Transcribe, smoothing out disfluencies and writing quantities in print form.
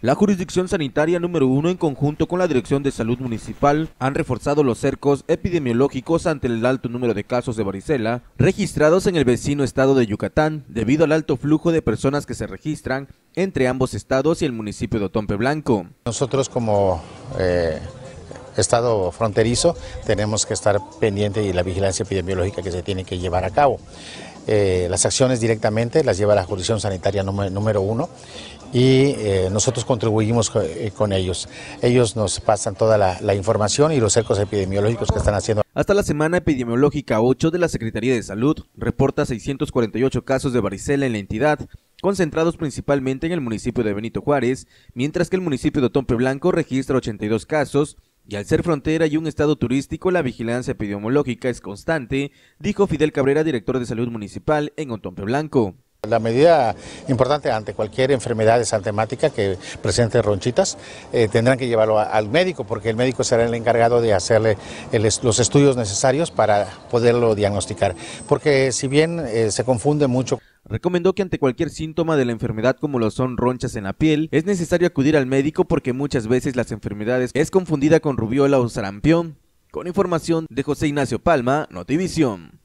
La Jurisdicción Sanitaria número 1, en conjunto con la Dirección de Salud Municipal, han reforzado los cercos epidemiológicos ante el alto número de casos de varicela registrados en el vecino estado de Yucatán, debido al alto flujo de personas que se registran entre ambos estados y el municipio de Otompe Blanco. Nosotros como estado fronterizo tenemos que estar pendiente de la vigilancia epidemiológica que se tiene que llevar a cabo. Las acciones directamente las lleva la Jurisdicción Sanitaria número 1 y nosotros contribuimos con ellos. Ellos nos pasan toda la información y los cercos epidemiológicos que están haciendo. Hasta la semana epidemiológica 8 de la Secretaría de Salud reporta 648 casos de varicela en la entidad, concentrados principalmente en el municipio de Benito Juárez, mientras que el municipio de Otompe Blanco registra 82 casos, y al ser frontera y un estado turístico, la vigilancia epidemiológica es constante, dijo Fidel Cabrera, director de Salud Municipal en Otompe Blanco. La medida importante ante cualquier enfermedad asintomática que presente ronchitas, tendrán que llevarlo al médico, porque el médico será el encargado de hacerle los estudios necesarios para poderlo diagnosticar, porque si bien se confunde mucho. Recomendó que ante cualquier síntoma de la enfermedad, como lo son ronchas en la piel, es necesario acudir al médico porque muchas veces las enfermedades es confundida con rubiola o sarampión. Con información de José Ignacio Palma, Notivisión.